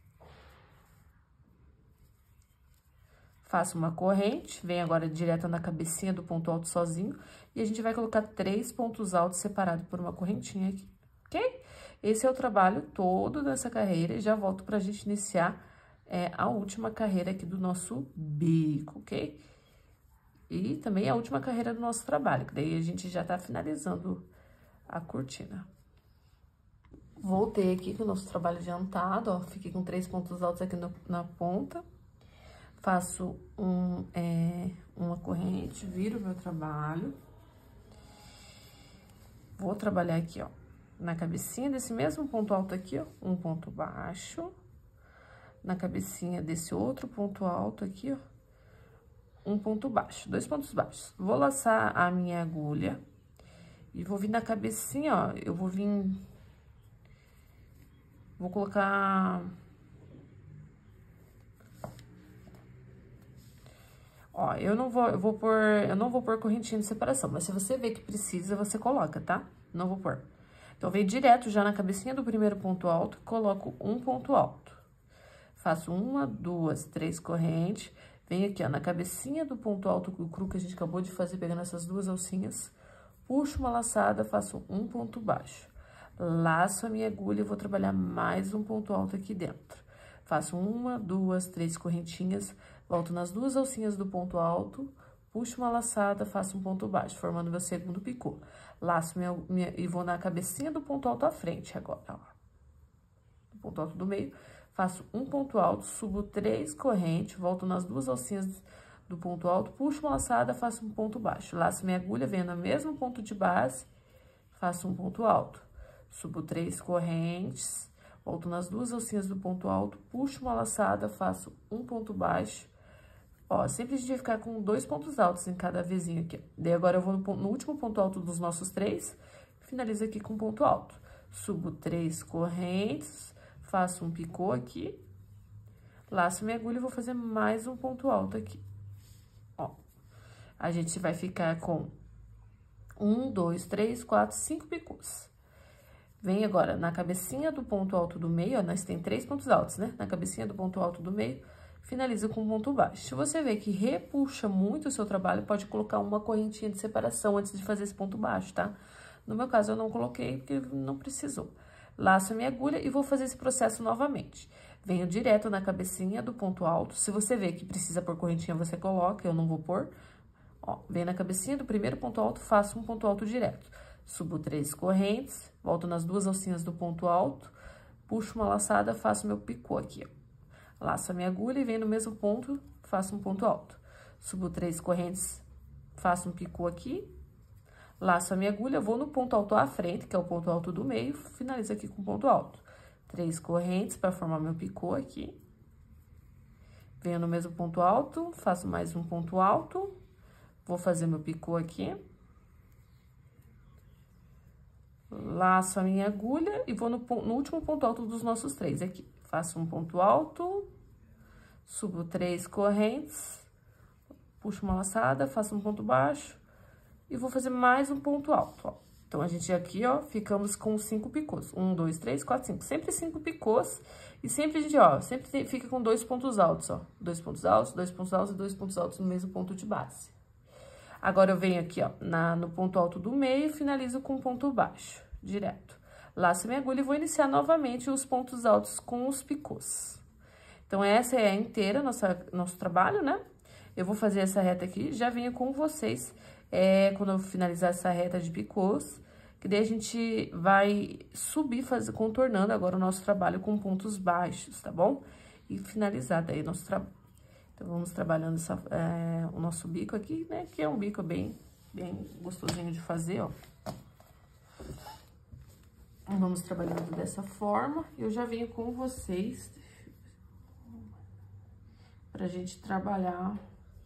Speaker 1: Faço uma corrente, vem agora direto na cabecinha do ponto alto sozinho, e a gente vai colocar 3 pontos altos separados por uma correntinha aqui, ok? Esse é o trabalho todo dessa carreira e já volto pra gente iniciar a última carreira aqui do nosso bico, ok? E também a última carreira do nosso trabalho, que daí a gente já tá finalizando a cortina. Voltei aqui com o nosso trabalho adiantado, ó, fiquei com 3 pontos altos aqui na ponta. Faço uma corrente, viro meu trabalho. Vou trabalhar aqui, ó, na cabecinha desse mesmo ponto alto aqui, ó, um ponto baixo. Na cabecinha desse outro ponto alto aqui, ó, um ponto baixo, 2 pontos baixos. Vou laçar a minha agulha e vou vir na cabecinha, ó, eu vou vir... Vou colocar... Ó, eu não vou pôr correntinha de separação, mas se você vê que precisa, você coloca, tá? Não vou pôr. Então, venho direto já na cabecinha do primeiro ponto alto, coloco um ponto alto. Faço 1, 2, 3 correntes, venho aqui, ó, na cabecinha do ponto alto, o cru que a gente acabou de fazer, pegando essas 2 alcinhas, puxo uma laçada, faço um ponto baixo. Laço a minha agulha e vou trabalhar mais um ponto alto aqui dentro. Faço 1, 2, 3 correntinhas, volto nas 2 alcinhas do ponto alto, puxo uma laçada, faço um ponto baixo, formando meu segundo picô. Laço e vou na cabecinha do ponto alto à frente agora, ó. Do ponto alto do meio, faço um ponto alto, subo 3 correntes, volto nas 2 alcinhas do ponto alto, puxo uma laçada, faço um ponto baixo. Laço minha agulha, venho no mesmo ponto de base, faço um ponto alto. Subo 3 correntes, volto nas 2 alcinhas do ponto alto, puxo uma laçada, faço um ponto baixo. Ó, sempre a gente vai ficar com 2 pontos altos em cada vezinho aqui. Daí agora eu vou no último ponto alto dos nossos 3, finalizo aqui com ponto alto. Subo 3 correntes, faço um picô aqui, laço minha agulha e vou fazer mais um ponto alto aqui. Ó, a gente vai ficar com 1, 2, 3, 4, 5 picôs. Vem agora na cabecinha do ponto alto do meio, ó, nós tem 3 pontos altos, né? Na cabecinha do ponto alto do meio, finaliza com um ponto baixo. Se você vê que repuxa muito o seu trabalho, pode colocar uma correntinha de separação antes de fazer esse ponto baixo, tá? No meu caso, eu não coloquei porque não precisou. Laço a minha agulha e vou fazer esse processo novamente. Venho direto na cabecinha do ponto alto. Se você vê que precisa pôr correntinha, você coloca, eu não vou pôr. Ó, venho na cabecinha do primeiro ponto alto, faço um ponto alto direto. Subo 3 correntes, volto nas 2 alcinhas do ponto alto, puxo uma laçada, faço meu picô aqui, ó. Laço a minha agulha e venho no mesmo ponto, faço um ponto alto. Subo 3 correntes, faço um picô aqui, laço a minha agulha, vou no ponto alto à frente, que é o ponto alto do meio, finalizo aqui com ponto alto. 3 correntes para formar meu picô aqui. Venho no mesmo ponto alto, faço mais um ponto alto, vou fazer meu picô aqui. Laço a minha agulha e vou no último ponto alto dos nossos 3 aqui. Faço um ponto alto, subo 3 correntes, puxo uma laçada, faço um ponto baixo e vou fazer mais um ponto alto, ó. Então, a gente aqui, ó, ficamos com 5 picôs. 1, 2, 3, 4, 5. Sempre 5 picôs e sempre a gente, ó, sempre fica com 2 pontos altos, ó. 2 pontos altos, 2 pontos altos e 2 pontos altos no mesmo ponto de base. Agora, eu venho aqui, ó, no ponto alto do meio e finalizo com ponto baixo, direto. Laço minha agulha e vou iniciar novamente os pontos altos com os picôs. Então, essa é a inteira nosso trabalho, né? Eu vou fazer essa reta aqui, já venho com vocês, quando eu finalizar essa reta de picôs, que daí a gente vai subir, contornando agora o nosso trabalho com pontos baixos, tá bom? E finalizar daí o nosso trabalho. Então, vamos trabalhando o nosso bico aqui, né? Que é um bico bem gostosinho de fazer, ó. Vamos trabalhando dessa forma. Eu já venho com vocês pra gente trabalhar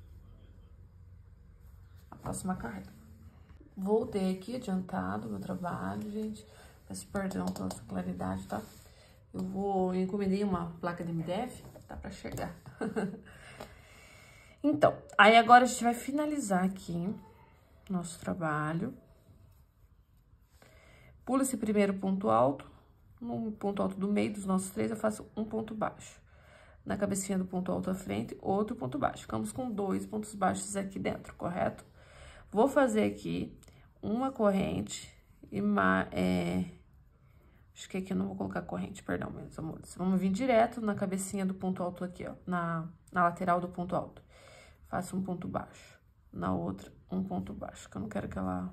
Speaker 1: a próxima carta. Voltei aqui, adiantado meu trabalho, gente. Peço perdão pela sua claridade, tá? Eu encomendei uma placa de MDF, tá pra chegar. Então, aí agora a gente vai finalizar aqui nosso trabalho. Pulo esse primeiro ponto alto, no ponto alto do meio dos nossos 3, eu faço um ponto baixo. Na cabecinha do ponto alto à frente, outro ponto baixo. Ficamos com 2 pontos baixos aqui dentro, correto? Vou fazer aqui uma corrente e acho que aqui eu não vou colocar corrente, perdão, meus amores. Vamos vir direto na cabecinha do ponto alto aqui, ó, na lateral do ponto alto. Faço um ponto baixo. Na outra, um ponto baixo, que eu não quero que ela...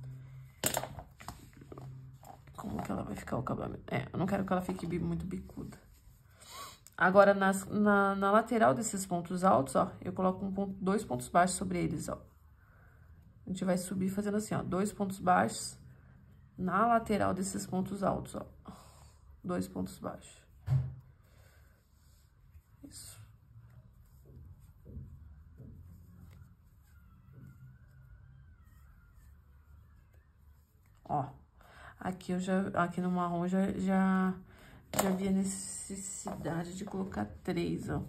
Speaker 1: Como que ela vai ficar o acabamento? Eu não quero que ela fique muito bicuda. Agora, na lateral desses pontos altos, ó, eu coloco 2 pontos baixos sobre eles, ó. A gente vai subir fazendo assim, ó, 2 pontos baixos na lateral desses pontos altos, ó. 2 pontos baixos. Isso. Ó, aqui aqui no marrom já vi a necessidade de colocar 3, ó.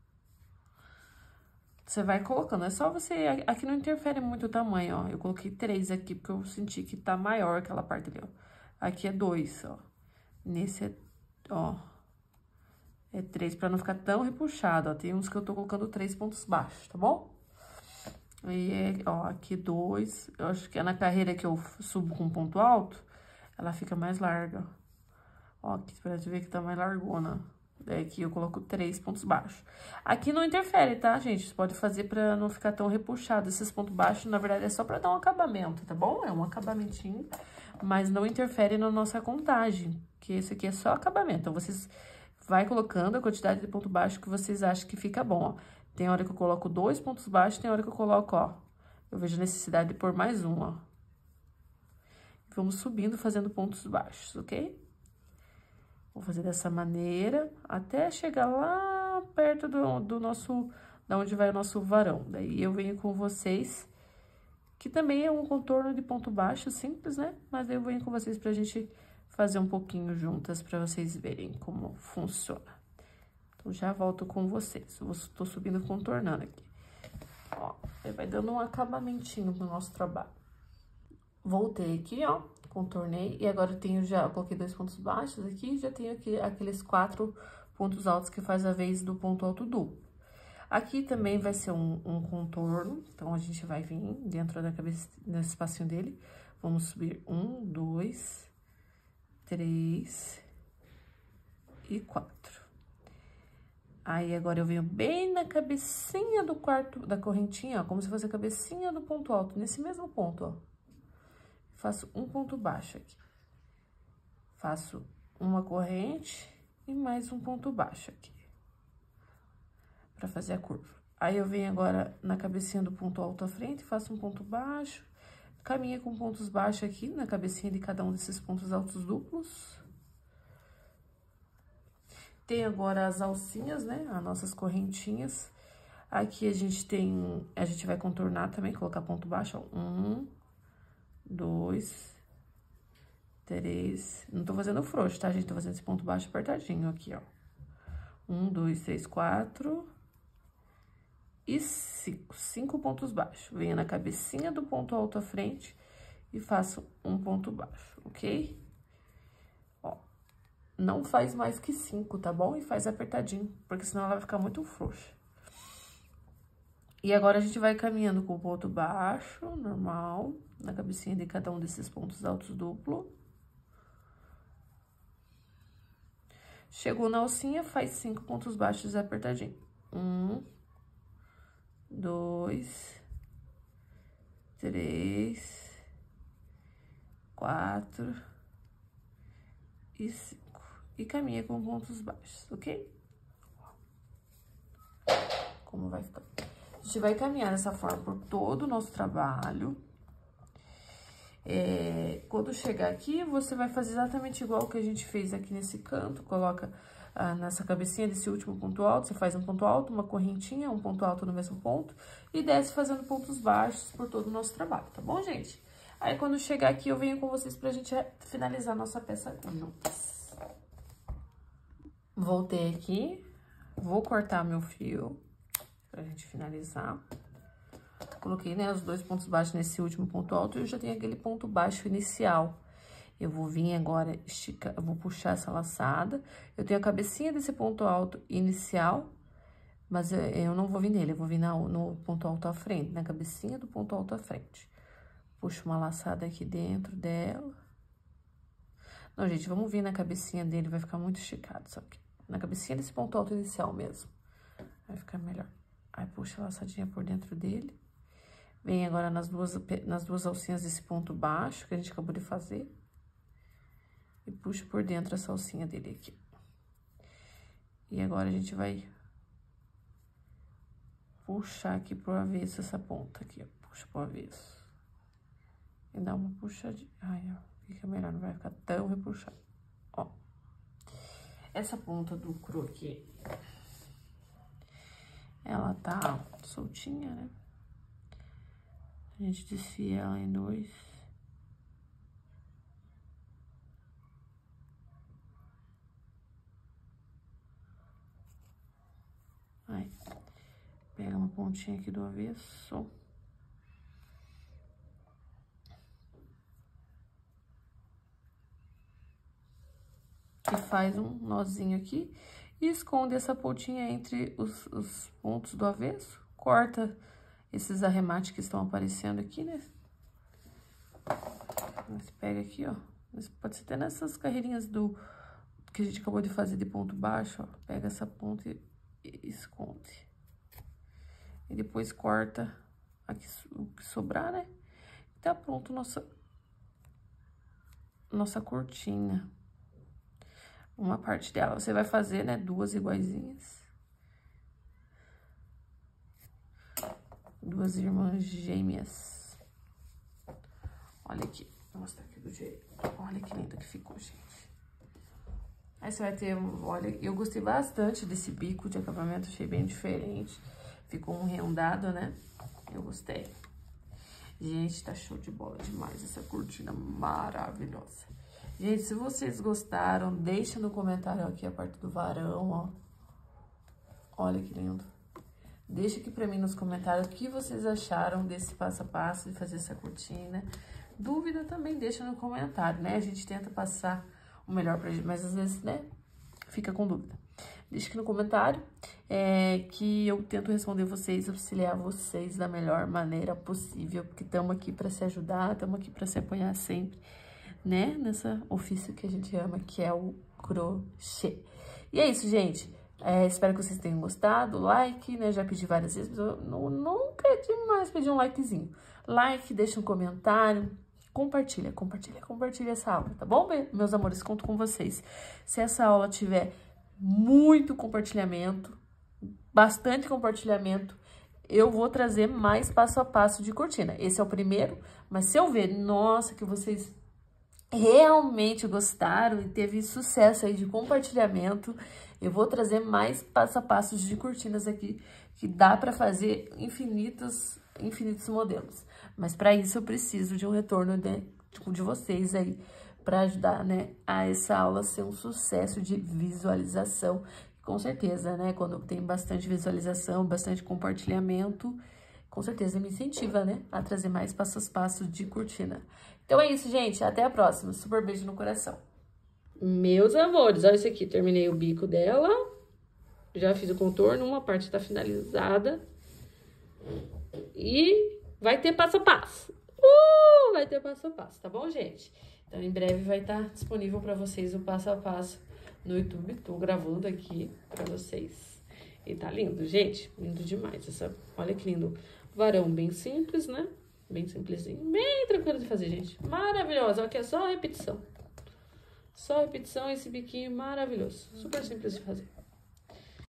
Speaker 1: Você vai colocando, é só você... Aqui não interfere muito o tamanho, ó. Eu coloquei 3 aqui, porque eu senti que tá maior aquela parte ali, ó. Aqui é 2, ó. Nesse é, ó, é 3, pra não ficar tão repuxado, ó. Tem uns que eu tô colocando 3 pontos baixos, tá bom? Aí, ó, aqui 2. Eu acho que é na carreira que eu subo com ponto alto, ela fica mais larga. Ó, aqui pra você ver que tá mais largona. Daí aqui eu coloco 3 pontos baixos. Aqui não interfere, tá, gente? Você pode fazer pra não ficar tão repuxado. Esses pontos baixos, na verdade, é só pra dar um acabamento, tá bom? É um acabamentinho, mas não interfere na nossa contagem, que esse aqui é só acabamento. Então, vocês vai colocando a quantidade de ponto baixo que vocês acham que fica bom, ó. Tem hora que eu coloco 2 pontos baixos, tem hora que eu coloco, ó. Eu vejo necessidade de pôr mais um, ó. Vamos subindo, fazendo pontos baixos, ok? Vou fazer dessa maneira, até chegar lá perto do nosso... Da onde vai o nosso varão. Daí, eu venho com vocês, que também é um contorno de ponto baixo, simples, né? Mas eu venho com vocês pra gente fazer um pouquinho juntas, pra vocês verem como funciona. Então, já volto com vocês. Eu tô subindo, contornando aqui. Ó, vai dando um acabamentinho pro nosso trabalho. Voltei aqui, ó, contornei, e agora eu tenho já, eu coloquei 2 pontos baixos aqui, já tenho aqui aqueles 4 pontos altos que faz a vez do ponto alto duplo. Aqui também vai ser um contorno, então a gente vai vir dentro da cabeça, nesse espacinho dele, vamos subir 1, 2, 3 e 4. Aí, agora eu venho bem na cabecinha do da correntinha, ó, como se fosse a cabecinha do ponto alto, nesse mesmo ponto, ó. Faço um ponto baixo aqui. Faço uma corrente e mais um ponto baixo aqui. Pra fazer a curva. Aí, eu venho agora na cabecinha do ponto alto à frente, faço um ponto baixo, caminho com pontos baixos aqui na cabecinha de cada um desses pontos altos duplos. Tem agora as alcinhas, né? As nossas correntinhas. Aqui a gente vai contornar também, colocar ponto baixo, ó. 1, 2, 3. Não tô fazendo frouxo, tá, gente? Tô fazendo esse ponto baixo apertadinho aqui, ó. 1, 2, 3, 4 e 5. 5 pontos baixos. Venho na cabecinha do ponto alto à frente e faço um ponto baixo, ok? Ó, não faz mais que 5, tá bom? E faz apertadinho, porque senão ela vai ficar muito frouxa. E agora, a gente vai caminhando com o ponto baixo, normal, na cabecinha de cada um desses pontos altos duplo. Chegou na alcinha, faz 5 pontos baixos apertadinho. 1, 2, 3, 4 e 5. E caminha com pontos baixos, ok? Como vai ficar? A gente vai caminhar dessa forma por todo o nosso trabalho. Quando chegar aqui, você vai fazer exatamente igual que a gente fez aqui nesse canto. Coloca nessa cabecinha desse último ponto alto, você faz um ponto alto, uma correntinha, um ponto alto no mesmo ponto. E desce fazendo pontos baixos por todo o nosso trabalho, tá bom, gente? Aí, quando chegar aqui, eu venho com vocês pra gente finalizar nossa peça juntas. Voltei aqui, vou cortar meu fio pra gente finalizar. Coloquei, né, os 2 pontos baixos nesse último ponto alto e eu já tenho aquele ponto baixo inicial. Eu vou vir agora esticar, eu vou puxar essa laçada. Eu tenho a cabecinha desse ponto alto inicial, mas eu não vou vir nele, eu vou vir no ponto alto à frente, na cabecinha do ponto alto à frente. Puxo uma laçada aqui dentro dela. Não, gente, vamos vir na cabecinha dele, vai ficar muito esticado isso aqui. Na cabecinha desse ponto alto inicial mesmo. Vai ficar melhor. Aí, puxa a laçadinha por dentro dele. Vem agora nas duas alcinhas desse ponto baixo que a gente acabou de fazer. E puxa por dentro essa alcinha dele aqui. E agora, a gente vai puxar aqui pro avesso essa ponta aqui, ó. Puxa pro avesso. E dá uma puxadinha. Ai, ó, fica melhor, não vai ficar tão repuxado. Ó, essa ponta do croquis, ela tá soltinha, né? A gente desfia ela em 2. Aí, pega uma pontinha aqui do avesso. E faz um nozinho aqui e esconde essa pontinha entre os pontos do avesso. Corta esses arremates que estão aparecendo aqui, né? Você pega aqui, ó. Pode ser até nessas carreirinhas que a gente acabou de fazer de ponto baixo, ó. Pega essa ponta e esconde. E depois corta aqui o que sobrar, né? E tá pronto nossa cortina. Uma parte dela você vai fazer, né? 2 iguaizinhas. 2 irmãs gêmeas. Olha aqui. Vou mostrar aqui do jeito. Olha que lindo que ficou, gente. Aí você vai ter, olha, eu gostei bastante desse bico de acabamento, achei bem diferente. Ficou um rendado, né? Eu gostei. Gente, tá show de bola demais essa cortina maravilhosa. Gente, se vocês gostaram, deixa no comentário aqui a parte do varão, ó. Olha que lindo. Deixa aqui pra mim nos comentários o que vocês acharam desse passo a passo de fazer essa cortina. Dúvida também deixa no comentário, né? A gente tenta passar o melhor pra gente, mas às vezes, né, fica com dúvida. Deixa aqui no comentário que eu tento responder vocês, auxiliar vocês da melhor maneira possível, porque estamos aqui pra se ajudar, estamos aqui pra se apoiar sempre, né? Nessa ofício que a gente ama, que é o crochê. E é isso, gente. Espero que vocês tenham gostado. Like, né? Já pedi várias vezes, mas eu nunca é demais pedir um likezinho. Like, deixa um comentário. Compartilha essa aula, tá bom, meus amores? Conto com vocês. Se essa aula tiver muito compartilhamento, bastante compartilhamento, eu vou trazer mais passo a passo de cortina. Esse é o primeiro, mas se eu ver, nossa, que vocês realmente gostaram e teve sucesso aí de compartilhamento, eu vou trazer mais passo a passo de cortinas aqui, que dá para fazer infinitos modelos. Mas para isso eu preciso de um retorno de vocês aí, para ajudar, né, a essa aula ser um sucesso de visualização. Com certeza, né, quando tem bastante visualização, bastante compartilhamento, com certeza me incentiva, né, a trazer mais passo a passo de cortina. Então é isso, gente. Até a próxima. Super beijo no coração. Meus amores, olha isso aqui. Terminei o bico dela. Já fiz o contorno. Uma parte tá finalizada. E vai ter passo a passo. Vai ter passo a passo, tá bom, gente? Então, em breve vai estar disponível pra vocês o passo a passo no YouTube. Tô gravando aqui pra vocês. E tá lindo, gente. Lindo demais. Olha que lindo. Varão bem simples, né? Bem simplesinho, bem tranquilo de fazer, gente. Maravilhosa, aqui é só repetição. Só repetição, esse biquinho maravilhoso. Super simples de fazer.